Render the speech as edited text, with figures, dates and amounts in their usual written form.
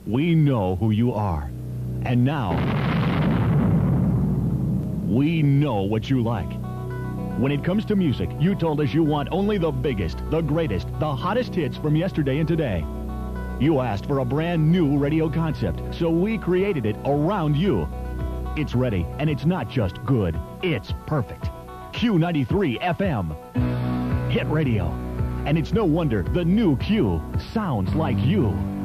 We know who you are. And now, we know what you like. When it comes to music, you told us you want only the biggest, the greatest, the hottest hits from yesterday and today. You asked for a brand new radio concept, so we created it around you. It's ready, and it's not just good, it's perfect. Q93 FM. Hit radio. And it's no wonder the new Q sounds like you.